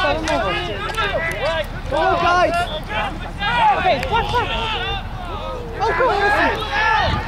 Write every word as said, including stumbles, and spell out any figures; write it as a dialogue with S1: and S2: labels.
S1: Go on, guys! Okay, watch that! Oh, go on, listen!